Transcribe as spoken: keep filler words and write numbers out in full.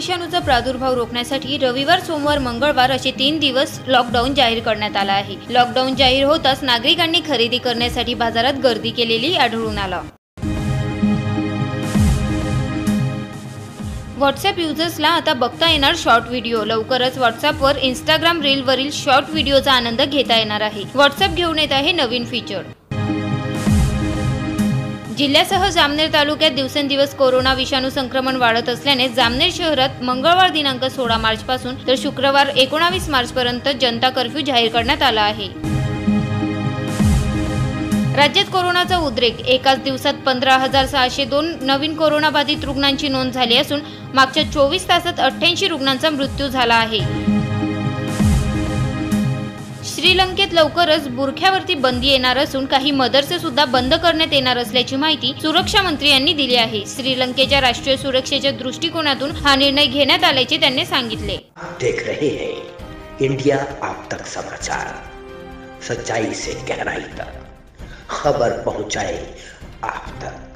विषाणूचा प्रादुर्भाव रोखण्यासाठी रविवार, सोमवार, मंगळवार असे तीन दिवस लॉकडाऊन जाहीर करण्यात आला आहे। लॉकडाऊन जाहीर होताच नागरिकांनी खरेदी करण्यासाठी बाजारात गर्दी केलेली आढळून आला। व्हॉट्सॲप युजर्सला आता बघता येणार शॉर्ट व्हिडिओ। लवकरच व्हॉट्सॲपवर इंस्टाग्राम रीलवरील शॉर्ट व्हिडिओचा आनंद घेता येणार आहे। व्हॉट्सॲप घेऊन येत आहे नवीन फीचर। जिल्ह्यासह जामनेर तालुक्यात दिवसेंदिवस कोरोना विषाणू संक्रमण वाढत असल्याने जामनेर शहरात मंगळवार दिनांक सोळा मार्च पासून तर शुक्रवार एकोणावीस मार्च पर्यंत जनता कर्फ्यू जाहीर करण्यात आला आहे। राज्यात कोरोनाचा उद्रेक। एकाच दिवसात पंधरा हजार सहाशे दोन नवीन कोरोना बाधित रुग्णांची नोंद झाली असून मागच्या चोवीस तासात अठ्ठ्याऐंशी रुग्णांचा मृत्यू झाला आहे। श्रीलंकेत लवकरच बुरख्यावरती बंदी येणार असून काही मदरसे सुद्धा बंद करण्यात येणार असल्याची माहिती सुरक्षा मंत्री यांनी दिली आहे। श्रीलंकेच्या राष्ट्रीय सुरक्षेच्या दृष्टिकोनातून हा निर्णय घेण्यात आल्याचे त्यांनी सांगितले। देख रहे हैं इंडिया आप तक समाचार, सच्चाई से गहराई तक खबर पहुंचाए आप तक।